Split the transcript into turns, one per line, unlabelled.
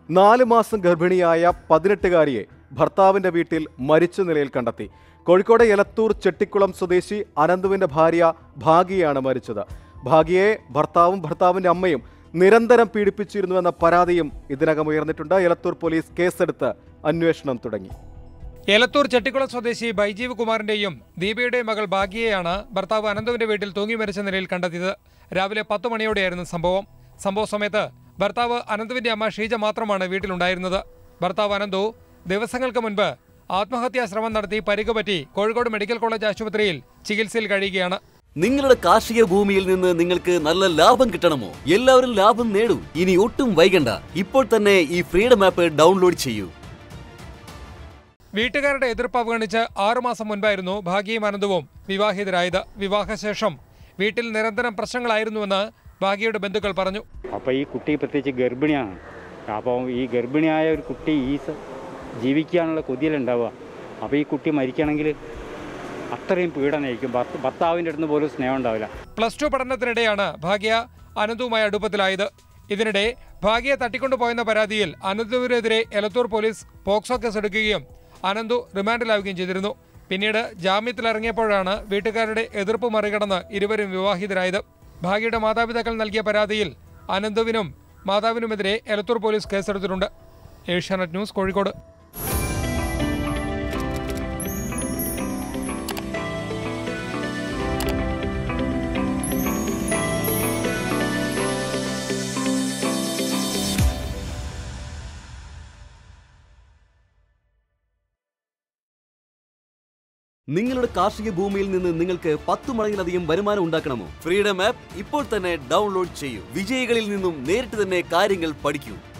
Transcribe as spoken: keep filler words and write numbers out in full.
നാല് മാസം ഗർഭിണിയായ പതിനെട്ടുകാരിയെ ഭർത്താവിന്റെ വീട്ടിൽ മരിച്ച നിലയിൽ കണ്ടെത്തി. കോഴിക്കോട് എലത്തൂർ ചെട്ടിക്കുളം സ്വദേശി അനന്തുവിന്റെ ഭാര്യ ഭാഗ്യയാണ് മരിച്ചത്. ഭാഗ്യയെ ഭർത്താവും ഭർത്താവിന്റെ അമ്മയും നിരന്തരം പീഡിപ്പിച്ചിരുന്നുവെന്ന പരാതിയും ഇതിനകം ഉയർന്നിട്ടുണ്ട്. എലത്തൂർ പോലീസ് കേസെടുത്ത് അന്വേഷണം തുടങ്ങി.
എലത്തൂർ ചെട്ടിക്കുളം സ്വദേശി ബൈജീവ് കുമാറിന്റെയും ദീപയുടെയും മകൾ ഭാഗ്യയെയാണ് ഭർത്താവ് അനന്തുവിന്റെ വീട്ടിൽ തൂങ്ങി മരിച്ച നിലയിൽ കണ്ടെത്തിയത്. രാവിലെ പത്ത് മണിയോടെയായിരുന്നു സംഭവം. സംഭവ സമയത്ത് ഭർത്താവ് അനന്തുവിന്റെ അമ്മ ഷീജ മാത്രമാണ് വീട്ടിലുണ്ടായിരുന്നത്. ഭർത്താവ് അനന്തു ദിവസങ്ങൾക്ക് മുൻപ് ആത്മഹത്യാ ശ്രമം നടത്തി പരിക്ക് പറ്റി കോഴിക്കോട് മെഡിക്കൽ കോളേജ് ആശുപത്രിയിൽ ചികിത്സയിൽ കഴിയുകയാണ്.
നിങ്ങളുടെ കാർഷിക ഭൂമിയിൽ നിന്ന് നിങ്ങൾക്ക് നല്ല ലാഭം കിട്ടണമോ? എല്ലാവരും ലാഭം നേടൂ. ഇനി ഒട്ടും വൈകണ്ട, ഇപ്പോൾ തന്നെ ഈ ഫ്രീഡം ആപ്പ് ഡൗൺലോഡ് ചെയ്യൂ.
വീട്ടുകാരുടെ എതിർപ്പ് അവഗണിച്ച് ആറുമാസം മുൻപായിരുന്നു ഭാഗ്യയും അനന്തുവും വിവാഹിതരായത്. വിവാഹശേഷം വീട്ടിൽ നിരന്തരം പ്രശ്നങ്ങളായിരുന്നുവെന്ന് ഭാഗ്യയുടെ ബന്ധുക്കൾ പറഞ്ഞു.
അപ്പോൾ ഈ കുട്ടി പ്രത്യേകിച്ച് ഗർഭിണിയാണ്. അപ്പോൾ ഈ ഗർഭിണിയായ ഒരു കുട്ടി ഈ ജീവിക്കാനുള്ള കൊതിയിലുണ്ടാവുക. അപ്പോൾ ഈ കുട്ടി മരിക്കണമെങ്കിൽ അത്രയും പീഡനമായിരിക്കും. ഭർത്താവിൻ്റെ അടുത്ത് പോലും സ്നേഹം ഉണ്ടാവില്ല.
പ്ലസ് ടു പഠനത്തിനിടെയാണ് ഭാഗ്യ അനന്തുവുമായി അടുപ്പത്തിലായത്. ഇതിനിടെ ഭാഗ്യയെ തട്ടിക്കൊണ്ടുപോയെന്ന പരാതിയിൽ അനന്തുവിനെതിരെ എലത്തൂർ പോലീസ് പോക്സോ കേസെടുക്കുകയും അനന്തു റിമാൻഡിലാവുകയും ചെയ്തിരുന്നു. പിന്നീട് ജാമ്യത്തിലിറങ്ങിയപ്പോഴാണ് വീട്ടുകാരുടെ എതിർപ്പ് മറികടന്ന് ഇരുവരും വിവാഹിതരായത്. ഭാഗ്യയുടെ മാതാപിതാക്കൾ നൽകിയ പരാതിയിൽ അനന്തുവിനും മാതാവിനുമെതിരെ എലത്തൂർ പോലീസ് കേസെടുത്തിട്ടുണ്ട്. ഏഷ്യാനെറ്റ് ന്യൂസ്, കോഴിക്കോട്.
നിങ്ങളുടെ കാർഷിക ഭൂമിയിൽ നിന്ന് നിങ്ങൾക്ക് പത്തു മടങ്ങിലധികം വരുമാനം ഉണ്ടാക്കണമോ? ഫ്രീഡം ആപ്പ് ഇപ്പോൾ തന്നെ ഡൗൺലോഡ് ചെയ്യൂ. വിജയികളിൽ നിന്നും നേരിട്ട് തന്നെ കാര്യങ്ങൾ പഠിക്കൂ.